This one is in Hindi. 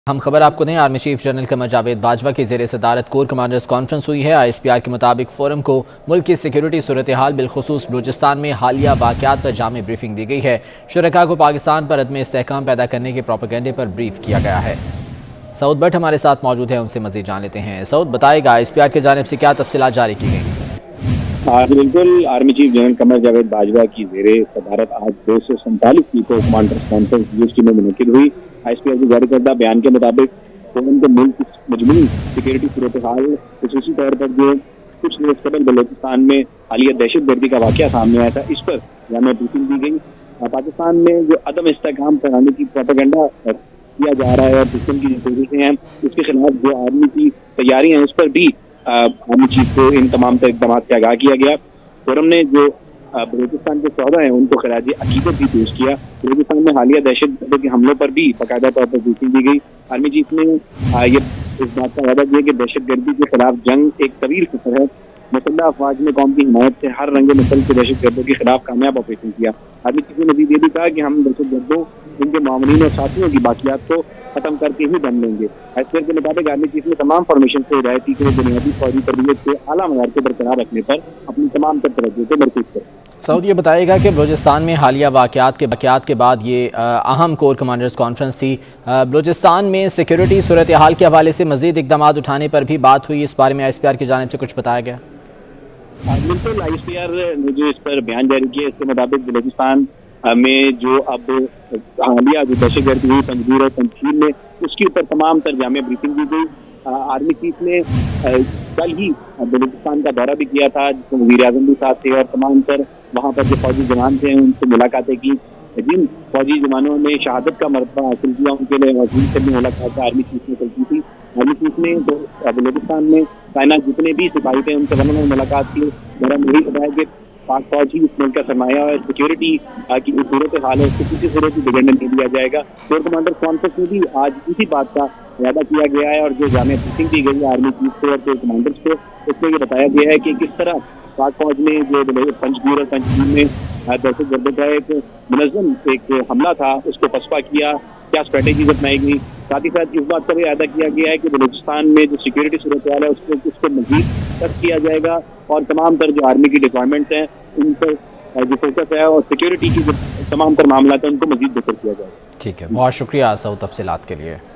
हम खबर आपको दें। Army chief general Qamar Javed Bajwa की ज़ेर सदारत कोर कमांडर्स कॉन्फ्रेंस हुई है। ISPR के मुताबिक फोरम को मुल्क की सिक्योरिटी सूरत हाल बिलखुसूस बलूचिस्तान में हालिया वाक़यात पर जामे ब्रीफिंग दी गई है। शुरका को पाकिस्तान पर अदम इस्तेहकाम पैदा करने के प्रोपेगेंडे पर ब्रीफ किया गया है। सऊद भट्ट हमारे साथ मौजूद है, उनसे मज़ीद जान लेते हैं। सऊद, बताएगा ISPR की जानिब से क्या तफसीलात जारी की गई? बिल्कुल, army chief general Qamar Javed Bajwa की ज़ेर सदारत आज 247वीं कोर कमांडर्स कॉन्फ्रेंस GST में मुनक़िद हुई। ISPR के जारी करदा बयान के मुताबिक फोरम को मुल्क की मजमूई सिक्योरिटी सूरत हाल, खुसूसी तौर पर जो कुछ रोज कबल बलूचिस्तान में हालिया दहशतगर्दी का वाक़या सामने आया था, इस पर जामे ब्रीफिंग दी गई। पाकिस्तान में जो अदम इस्तेहकाम कराने की प्रोपेगेंडा किया जा रहा है और दुश्मन की जो कोशिशें हैं, उसके खिलाफ जो आर्मी की तैयारियां हैं, उस पर भी आर्मी चीफ को इन तमाम इकदाम से आगाह किया गया। फोरम ने जो बलूचिस्तान के 14 हैं उनको खराज अकीदत भी पेश किया। बलूचिस्तान में हालिया दहशतगर्दों के हमलों पर भी बाकायदा तौर पर ब्रीफिंग दी गई। आर्मी चीफ ने ये इस बात का वादा किया कि दहशतगर्दी के खिलाफ जंग एक तवील सफर है। मुसल्लह अफवाज ने कौम की हिमायत से हर रंग नस्ल के दहशतगर्दों के खिलाफ कामयाब ऑपरेशन किया। आर्मी चीफ ने मजीद ये भी कहा कि हम दहशतगर्दों, उनके मामलीन और साथियों की बाकियात को खत्म करके ही दम लेंगे। ISPR के मुताबिक आर्मी चीफ ने तमाम फॉर्मेशन से हिदायत की कि वो बुनियादी फौजी तरबियत के आला मयार को बरकरार रखने पर अपनी तमाम तवज्जो को मरकूज करें। सऊद, ये बताएगा कि बलूचिस्तान में हालिया वाक़यात के बाद ये अहम कोर कमांडर्स कॉन्फ्रेंस थी। बलूचिस्तान में सिक्योरिटी सूरत हाल के हवाले से मज़ीद इकदाम उठाने पर भी बात हुई। इस बारे में ISPR की जानिब से कुछ बताया गया? बिल्कुल, ISPR ने जो इस पर बयान जारी किया, इसके मुताबिक बलूचिस्तान में जो अब हालिया जो दहशतगर्दी हुई पंजगीर और पंचशील में, उसके ऊपर तमाम जामे ब्रीफिंग दी गई। आर्मी चीफ ने कल ही बलूचिस्तान का दौरा भी किया था, जिसमें वज़ीर आज़म भी साथ थे और तमाम वहाँ पर जो फौजी जवान थे उनसे मुलाकातें की। जिन फौजी जवानों ने शहादत का मरतबा हासिल किया, उनके लिए वज़ीर से भी मुलाकात आर्मी चीफ ने कल की थी। आर्मी चीफ ने तो बलूचिस्तान में तैनात जितने भी सिपाही थे उनसे उन्होंने मुलाकात की। दौरान यही बताया कि पाक फौज ही इस मुल्क का सरमाया और सिक्योरिटी की जो सूरत हाल है उसको किसी सूरत भी बिगड़ने नहीं दिया जाएगा। कोर कमांडर कॉन्फ्रेंस में भी आज इसी बात का वादा किया गया है और जो जामे ब्रीफिंग दी गई है आर्मी चीफ को और कोर कमांडर्स को, उसमें ये बताया गया है कि किस तरह पाक फौज ने जो पंचगीर और पंचशील में दहशतगर्दों का एक मुनज़्ज़म एक हमला था उसको पसपा किया, क्या स्ट्रेटेजीज अपनाई गई। साथ ही साथ इस बात का भी वादा किया गया है कि बलूचिस्तान में जो सिक्योरिटी सूरत हाल है उसको मजीद सख्त किया जाएगा और तमाम जो आर्मी की डिप्लॉयमेंट्स हैं उन पर जो फोकस है और सिक्योरिटी की जो तमाम मामला है उनको मजीद बेहतर किया जाएगा। ठीक है, बहुत शुक्रिया सऊद तफसीलात के लिए।